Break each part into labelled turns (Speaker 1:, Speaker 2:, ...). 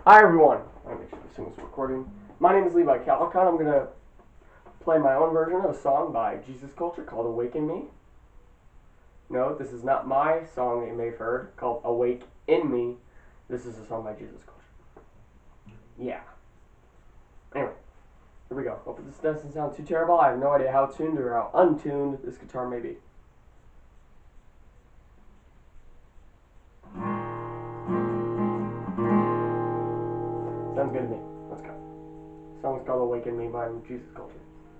Speaker 1: Hi everyone. I'll make sure this thing is recording. My name is Levi Calicon. I'm gonna play my own version of a song by Jesus Culture called "Awaken Me." No, this is not my song that you may have heard called "Awake in Me." This is a song by Jesus Culture. Yeah. Anyway, here we go. Hope this doesn't sound too terrible. I have no idea how tuned or how untuned this guitar may be. Sounds good to me. Let's go. The song's called "Awaken Me" by Jesus Culture.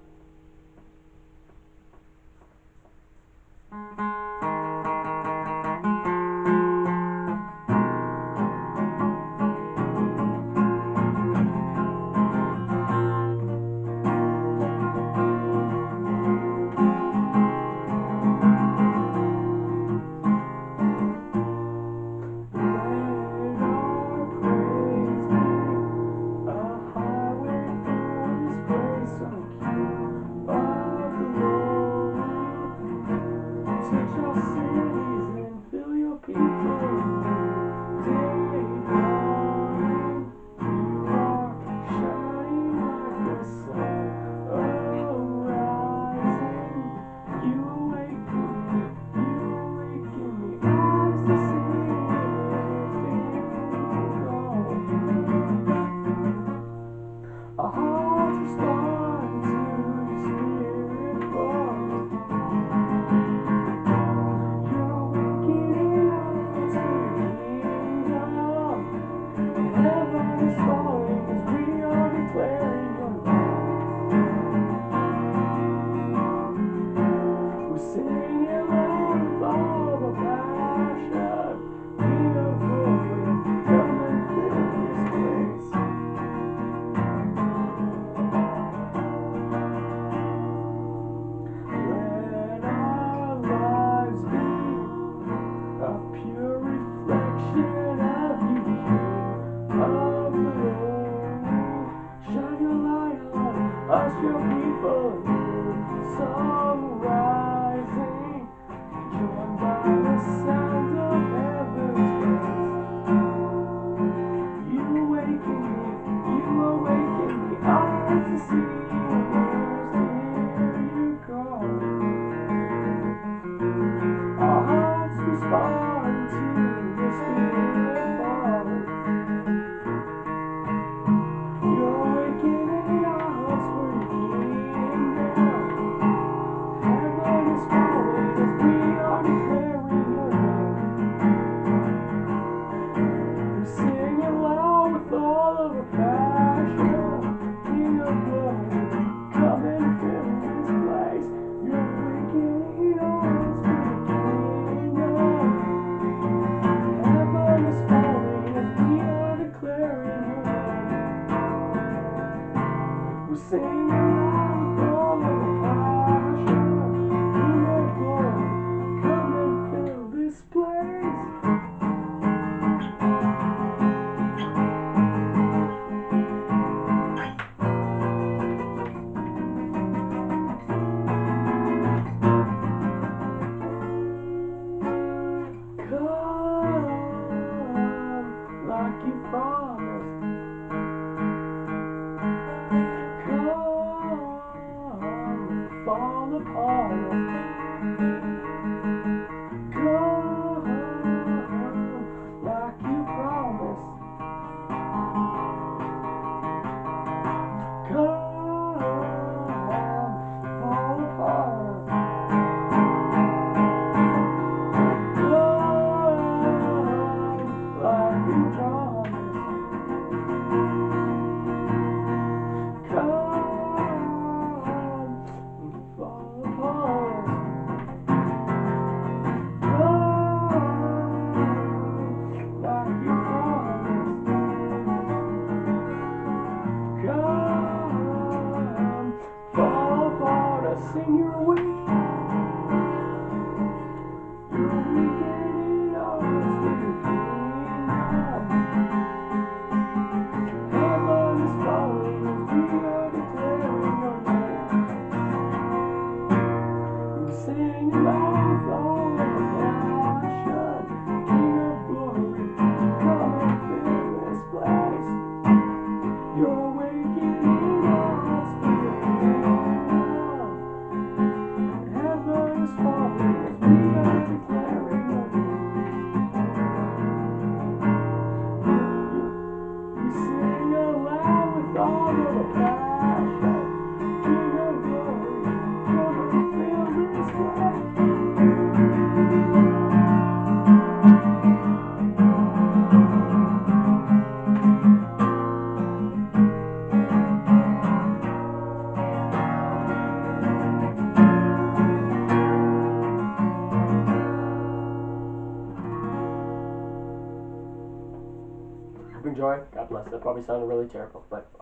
Speaker 1: Touch our cities and fill your people. Daytime, you are shining like the sun. Rising, you awaken me. Eyes to see, our hearts respond to your spirit voice. Us, your people, new song rising, joined by the sound of heaven's praise. You awaken me, eyes to see, ears to hear you call. Our hearts respond to your spirit fall. You're awakening our hearts for your kingdom now. Heaven is falling as we are declaring your name. We sing it loud with all of our passion. King of glory, come and fill this place. You're awakening our hearts for your kingdom. Heaven enjoy. God bless. That probably sounded really terrible, but